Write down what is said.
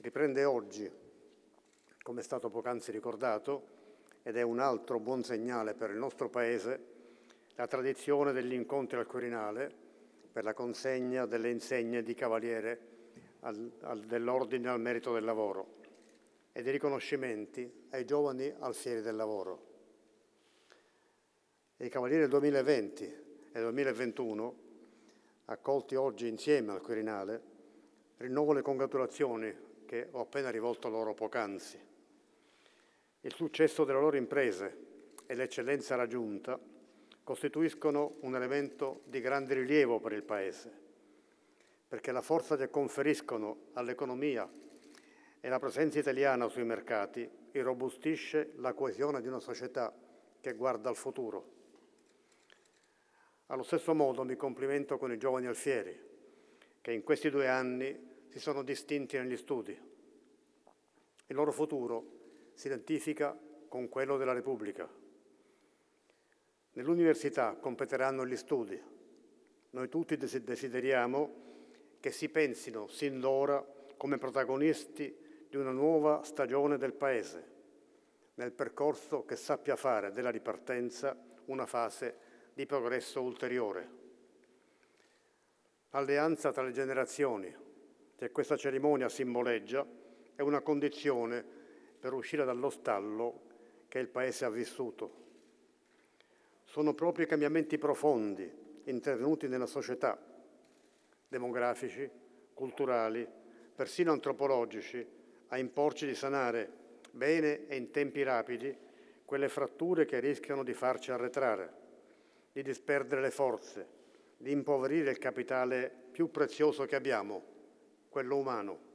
Riprende oggi, come è stato poc'anzi ricordato, ed è un altro buon segnale per il nostro Paese, la tradizione degli incontri al Quirinale per la consegna delle insegne di Cavaliere dell'Ordine al Merito del Lavoro e dei riconoscimenti ai giovani alfieri del lavoro. I Cavalieri del 2020 e 2021, accolti oggi insieme al Quirinale, rinnovo le congratulazioni che ho appena rivolto loro poc'anzi. Il successo delle loro imprese e l'eccellenza raggiunta costituiscono un elemento di grande rilievo per il Paese, perché la forza che conferiscono all'economia e la presenza italiana sui mercati irrobustisce la coesione di una società che guarda al futuro. Allo stesso modo mi complimento con i giovani alfieri, che in questi 2 anni si sono distinti negli studi. Il loro futuro si identifica con quello della Repubblica. Nell'università competeranno gli studi. Noi tutti desideriamo che si pensino sin d'ora come protagonisti di una nuova stagione del Paese, nel percorso che sappia fare della ripartenza una fase di progresso ulteriore. L'alleanza tra le generazioni, che questa cerimonia simboleggia, è una condizione per uscire dallo stallo che il Paese ha vissuto. Sono proprio i cambiamenti profondi intervenuti nella società, demografici, culturali, persino antropologici, a imporci di sanare bene e in tempi rapidi quelle fratture che rischiano di farci arretrare, di disperdere le forze, di impoverire il capitale più prezioso che abbiamo, quello umano.